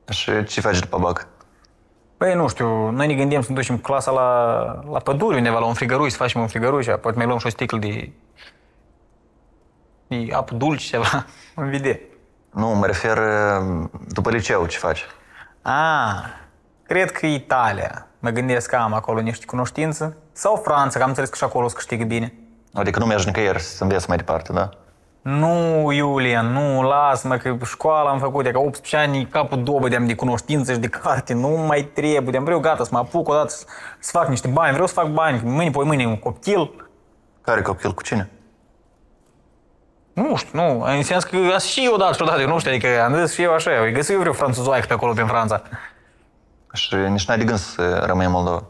Și ce faci după bac? Păi, nu știu, noi ne gândim să ne ducem clasa la pădure, undeva, la un frigăruș, să facem un frigăruș, poate mai luăm și o sticlă de apă dulce, ceva, în vide. Nu, mă refer după liceu, ce faci? Cred că Italia. Mă gândesc că am acolo niște cunoștință. Sau Franța, că am înțeles că și acolo se câștigă bine. Adică nu mergi nicăieri să înveți mai departe, da? Nu, Iulian, nu, lasă-mă, că școala am făcut, ca 18 ani, capul dobă de cunoștință și de carte, nu mai trebuie, vreau gata să mă apuc odată să fac niște bani, vreau să fac bani, mâine, poi mâine un copil. Care copil? Cu cine? Nu știu, nu, în sens că și eu odată, eu nu știu, adică am zis și eu așa, eu găsit eu vreo franțuzoaică pe acolo, prin Franța. Și nici n-ai de gând să rămâi în Moldova?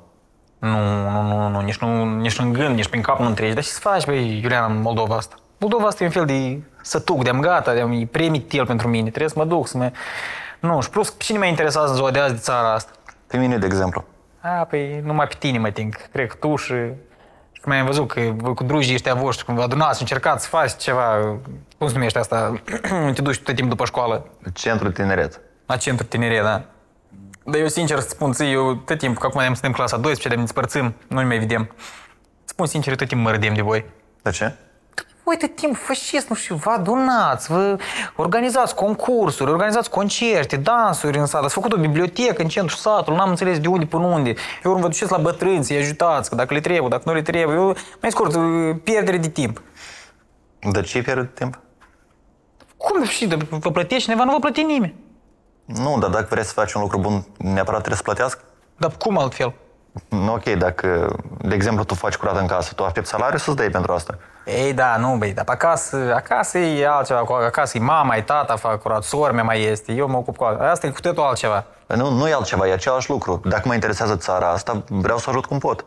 Nu, nici în gând, nici prin cap nu treci. Dar ce să faci, băi, Iulian, în Moldova asta? Moldova asta e un fel de sătuc, de-am gata, de-am premitil pentru mine. Trebuie să mă duc, să mă... Nu, și plus, cine mă interesează ziua de azi de țara asta? Pe mine, de exemplu. Păi, numai pe tine mă ting. Cred că tu și cum ai văzut că voi cu drugii ăștia voștri, cum vă adunați, încercați să faci ceva, cum se numește asta, te duci tot timpul după școală. Centrul tineret. La centru tineret, da. Dar eu sincer să spun ție, eu tot timpul, că acum ne suntem clasa 12, de ne despărțim, nu ne mai vedem. Spun sincer, eu tot timpul mă râdem de voi. De ce? Voi tot timpul faceți, nu știu, vă adunați, vă organizați concursuri, organizați concerte, dansuri în sat, ați făcut o bibliotecă în centrul satului, n-am înțeles de unde până unde. Eu vă duceți la bătrâni să-i ajutați, că dacă le trebuie, dacă nu le trebuie, eu, mai scurt, pierdere de timp. De ce pierd timp? Cum și vă plătește cineva? Nu vă plăti nimeni. Nu, dar dacă vrei să faci un lucru bun, neapărat trebuie să plătească? Dar cum altfel? Nu, ok, dacă, de exemplu, tu faci curat în casă, tu aștepți salariul să-ți dai pentru asta. Ei, da, nu, băi, dar pe acasă e altceva, acasă e mama, e tata, fac curat, sora mea mai este, eu mă ocup cu asta. Asta e cu totul altceva. Nu e altceva, e același lucru. Dacă mă interesează țara asta, vreau să ajut cum pot.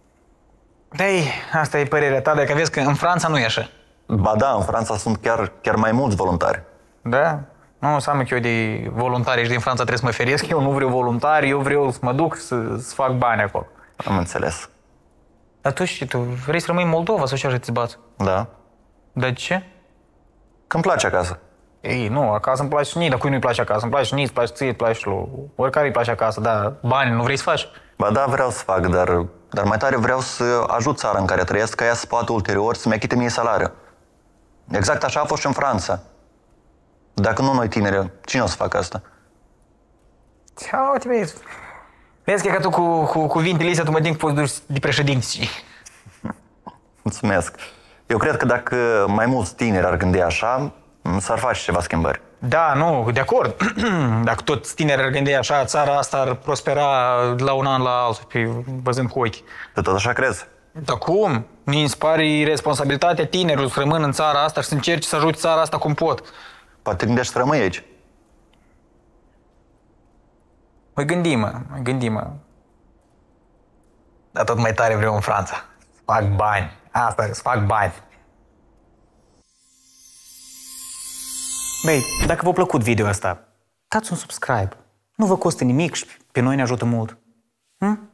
Ei, asta e părerea ta, dacă vezi că în Franța nu e așa. Ba da, în Franța sunt chiar mai mulți voluntari. Da? Nu înseamnă că eu de voluntari și din Franța trebuie să mă feresc, eu nu vreau voluntari, eu vreau să mă duc să fac bani acolo. Am înțeles. Dar tu și tu vrei să rămâi în Moldova sau ce așa te bați? Da. De ce? Că-mi place acasă. Ei, nu, acasă îmi place și nici, dar cui nu-i place acasă? Îmi place și nici, îți place ție, îți place lui oricare îi place acasă, dar bani nu vrei să faci? Ba da, vreau să fac, dar mai tare vreau să ajut țara în care trăiesc ca ea să poată ulterior să-mi achite mie salariul. Exact așa a fost și în Franța. Dacă nu noi tineri, cine o să facă asta? Uite, vezi că tu cu cuvintele astea tu mă din poți duci de președinte. Mulțumesc. Eu cred că dacă mai mulți tineri ar gândi așa, s-ar face ceva schimbări. Da, nu, de acord. Dacă toți tinerii ar gândi așa, țara asta ar prospera de la un an la altul, văzând cu ochii. Tu tot așa crezi? Dar cum? Mi se pare responsabilitatea tinerilor să rămână în țara asta și să încerci să ajute țara asta cum pot. Poate te gândești să rămâi aici. Mai gândim-mă. Dar tot mai tare vreau în Franța. Să fac bani. Asta e, să fac bani. Băi, dacă v-a plăcut video ăsta, dați un subscribe. Nu vă costă nimic și pe noi ne ajută mult.